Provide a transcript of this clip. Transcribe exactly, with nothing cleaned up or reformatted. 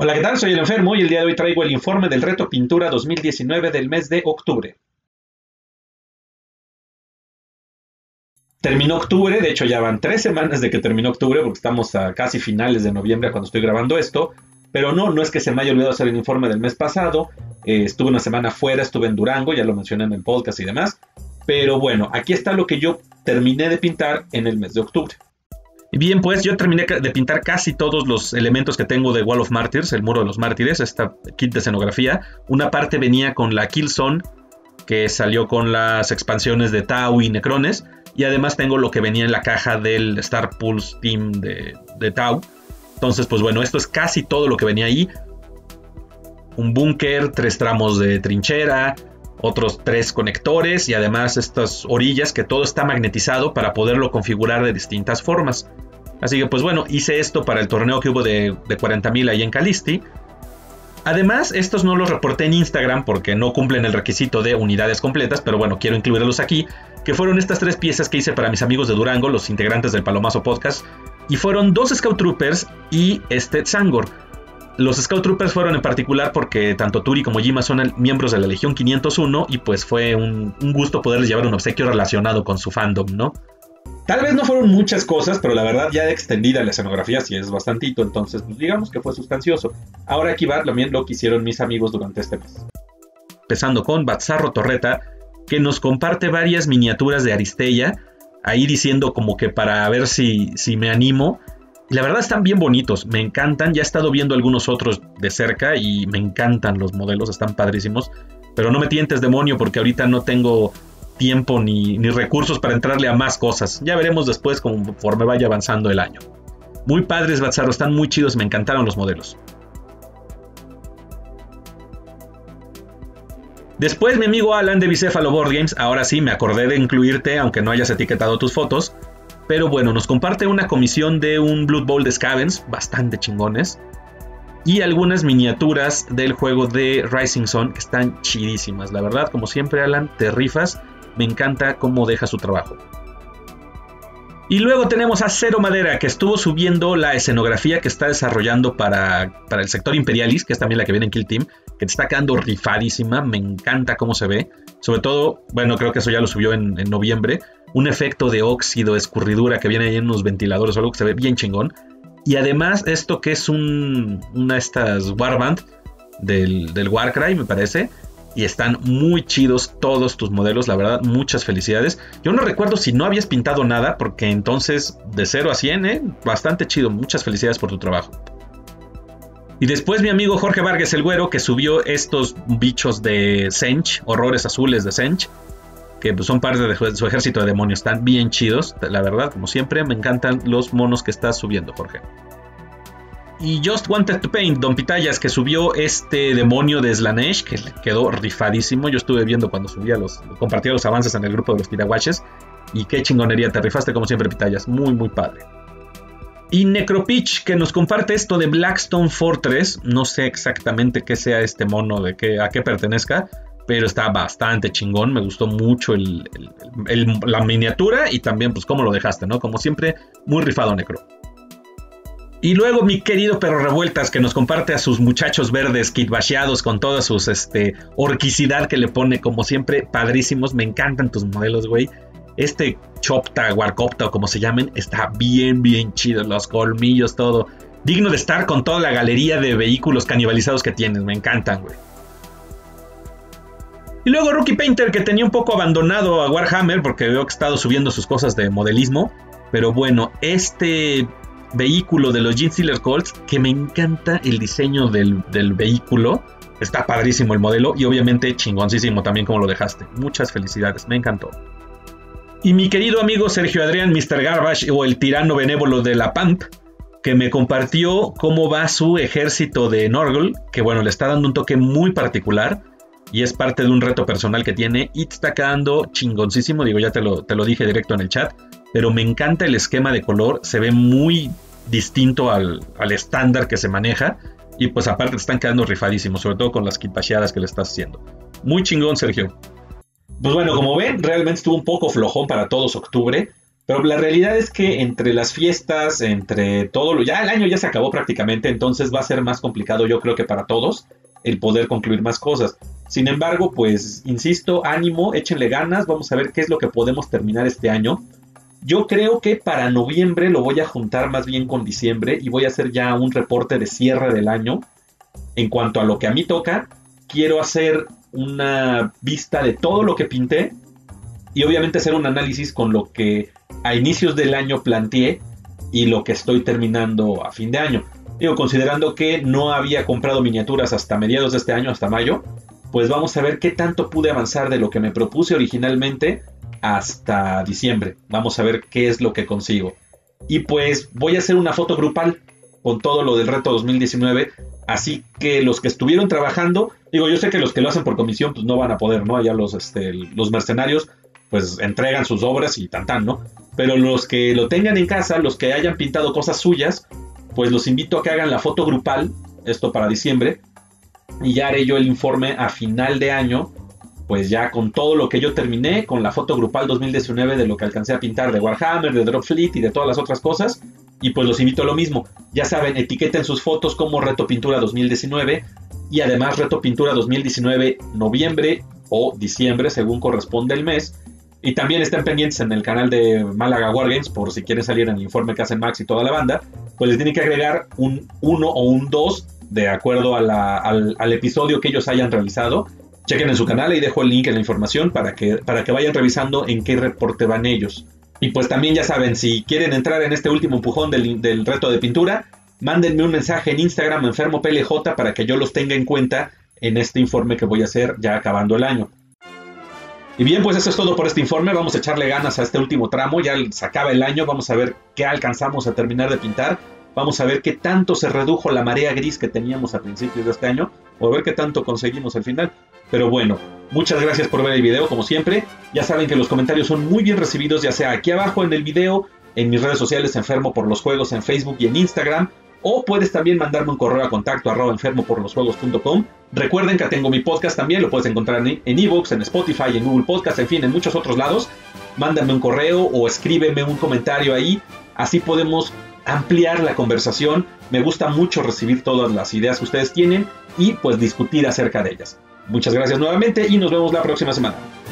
Hola, ¿qué tal? Soy el Enfermo y el día de hoy traigo el informe del reto pintura dos mil diecinueve del mes de octubre. Terminó octubre, de hecho ya van tres semanas de que terminó octubre porque estamos a casi finales de noviembre cuando estoy grabando esto. Pero no, no es que se me haya olvidado hacer el informe del mes pasado. Eh, estuve una semana fuera, estuve en Durango, ya lo mencioné en el podcast y demás. Pero bueno, aquí está lo que yo terminé de pintar en el mes de octubre. Y bien, pues yo terminé de pintar casi todos los elementos que tengo de Wall of Martyrs, el muro de los mártires, esta kit de escenografía. Una parte venía con la Killzone, que salió con las expansiones de Tau y Necrones. Y además tengo lo que venía en la caja del Star Pulse Team de, de Tau. Entonces, pues bueno, esto es casi todo lo que venía ahí. Un búnker, tres tramos de trinchera, otros tres conectores y además estas orillas que todo está magnetizado para poderlo configurar de distintas formas. Así que pues bueno, hice esto para el torneo que hubo de, de cuarenta mil ahí en Calisti. Además, estos no los reporté en Instagram porque no cumplen el requisito de unidades completas, pero bueno, quiero incluirlos aquí, que fueron estas tres piezas que hice para mis amigos de Durango, los integrantes del Palomazo Podcast, y fueron dos Scout Troopers y este Tzangor. Los Scout Troopers fueron en particular porque tanto Turi como Jima son miembros de la Legión quinientos uno y pues fue un, un gusto poderles llevar un obsequio relacionado con su fandom, ¿no? Tal vez no fueron muchas cosas, pero la verdad ya de extendida la escenografía sí es bastantito, entonces pues digamos que fue sustancioso. Ahora aquí va también lo que hicieron mis amigos durante este mes. Empezando con Bazzarro Torreta, que nos comparte varias miniaturas de Aristella, ahí diciendo como que para ver si, si me animo. Y la verdad están bien bonitos, me encantan, ya he estado viendo algunos otros de cerca y me encantan los modelos, están padrísimos. Pero no me tientes, demonio, porque ahorita no tengo tiempo ni, ni recursos para entrarle a más cosas. Ya veremos después conforme vaya avanzando el año. Muy padres, Bazzarro, están muy chidos, me encantaron los modelos. Después mi amigo Alan de Bicéfalo Board Games, ahora sí me acordé de incluirte aunque no hayas etiquetado tus fotos. Pero bueno, nos comparte una comisión de un Blood Bowl de Scavens, bastante chingones. Y algunas miniaturas del juego de Rising Sun que están chidísimas. La verdad, como siempre, Alan, te rifas. Me encanta cómo deja su trabajo. Y luego tenemos a Cero Madera, que estuvo subiendo la escenografía que está desarrollando para, para el sector Imperialis, que es también la que viene en Kill Team, que te está quedando rifadísima. Me encanta cómo se ve. Sobre todo, bueno, creo que eso ya lo subió en, en noviembre. Un efecto de óxido, escurridura que viene ahí en unos ventiladores o algo que se ve bien chingón. Y además esto que es un, una de estas Warband del, del Warcry, me parece. Y están muy chidos todos tus modelos, la verdad, muchas felicidades. Yo no recuerdo si no habías pintado nada, porque entonces de cero a cien, ¿eh? Bastante chido, muchas felicidades por tu trabajo. Y después mi amigo Jorge Vargas el Güero, que subió estos bichos de Zench, horrores azules de Zench, que pues, son parte de su ejército de demonios, están bien chidos, la verdad, como siempre, me encantan los monos que estás subiendo, Jorge. Y Just Wanted to Paint, Don Pitayas, que subió este demonio de Slanesh, que le quedó rifadísimo. Yo estuve viendo cuando subía los, compartía los avances en el grupo de los tiraguaches. Y qué chingonería, te rifaste como siempre, Pitayas. Muy, muy padre. Y Necropitch, que nos comparte esto de Blackstone Fortress. No sé exactamente qué sea este mono, de qué, a qué pertenezca, pero está bastante chingón. Me gustó mucho el, el, el, la miniatura y también pues cómo lo dejaste, ¿no? Como siempre, muy rifado, Necro. Y luego mi querido Perro Revueltas, que nos comparte a sus muchachos verdes kitbasheados con toda sus este, orquicidad que le pone, como siempre, padrísimos. Me encantan tus modelos, güey. Este Chopta, Warcopta o como se llamen, está bien, bien chido. Los colmillos, todo. Digno de estar con toda la galería de vehículos canibalizados que tienes. Me encantan, güey. Y luego Rookie Painter, que tenía un poco abandonado a Warhammer porque veo que ha estado subiendo sus cosas de modelismo. Pero bueno, este vehículo de los Genestealer Colts, que me encanta el diseño del, del vehículo. Está padrísimo el modelo y obviamente chingoncísimo también como lo dejaste. Muchas felicidades, me encantó. Y mi querido amigo Sergio Adrián, mister Garbage, o el tirano benévolo de la P A M P, que me compartió cómo va su ejército de Nurgle, que bueno, le está dando un toque muy particular y es parte de un reto personal que tiene y te está quedando chingoncísimo. Digo, ya te lo, te lo dije directo en el chat, pero me encanta el esquema de color, se ve muy distinto al, al estándar que se maneja y pues aparte te están quedando rifadísimos, sobre todo con las kitbasheadas que le estás haciendo. Muy chingón, Sergio. Pues bueno, como ven, realmente estuvo un poco flojón para todos octubre. Pero la realidad es que entre las fiestas, entre todo lo... Ya el año ya se acabó prácticamente, entonces va a ser más complicado, yo creo que para todos, el poder concluir más cosas. Sin embargo, pues, insisto, ánimo, échenle ganas, vamos a ver qué es lo que podemos terminar este año. Yo creo que para noviembre lo voy a juntar más bien con diciembre y voy a hacer ya un reporte de cierre del año. En cuanto a lo que a mí toca, quiero hacer una vista de todo lo que pinté y obviamente hacer un análisis con lo que a inicios del año planteé y lo que estoy terminando a fin de año. Digo, considerando que no había comprado miniaturas hasta mediados de este año, hasta mayo, pues vamos a ver qué tanto pude avanzar de lo que me propuse originalmente hasta diciembre. Vamos a ver qué es lo que consigo. Y pues voy a hacer una foto grupal con todo lo del reto dos mil diecinueve, así que los que estuvieron trabajando, digo, yo sé que los que lo hacen por comisión pues no van a poder, ¿no? Allá los, este, los mercenarios pues entregan sus obras y tan tan, ¿no? Pero los que lo tengan en casa, los que hayan pintado cosas suyas, pues los invito a que hagan la foto grupal, esto para diciembre, y ya haré yo el informe a final de año, pues ya con todo lo que yo terminé, con la foto grupal dos mil diecinueve de lo que alcancé a pintar de Warhammer, de Drop Fleet y de todas las otras cosas, y pues los invito a lo mismo. Ya saben, etiqueten sus fotos como Reto Pintura dos mil diecinueve, y además Reto Pintura dos mil diecinueve noviembre o diciembre, según corresponde el mes. Y también estén pendientes en el canal de Málaga Wargames, por si quieren salir en el informe que hacen Max y toda la banda, pues les tienen que agregar un uno o un dos de acuerdo a la, al, al episodio que ellos hayan realizado. Chequen en su canal, ahí dejo el link en la información para que, para que vayan revisando en qué reporte van ellos. Y pues también ya saben, si quieren entrar en este último empujón del, del reto de pintura, mándenme un mensaje en Instagram, EnfermoPLJ, para que yo los tenga en cuenta en este informe que voy a hacer ya acabando el año. Y bien, pues eso es todo por este informe. Vamos a echarle ganas a este último tramo. Ya se acaba el año. Vamos a ver qué alcanzamos a terminar de pintar. Vamos a ver qué tanto se redujo la marea gris que teníamos a principios de este año. O a ver qué tanto conseguimos al final. Pero bueno, muchas gracias por ver el video, como siempre. Ya saben que los comentarios son muy bien recibidos, ya sea aquí abajo en el video, en mis redes sociales Enfermo por los Juegos, en Facebook y en Instagram. O puedes también mandarme un correo a contacto arroba enfermoporlosjuegos punto com. Recuerden que tengo mi podcast también, lo puedes encontrar en iVoox, en, en Spotify, en Google Podcast, en fin, en muchos otros lados. Mándame un correo o escríbeme un comentario ahí, así podemos ampliar la conversación. Me gusta mucho recibir todas las ideas que ustedes tienen y pues discutir acerca de ellas. Muchas gracias nuevamente y nos vemos la próxima semana.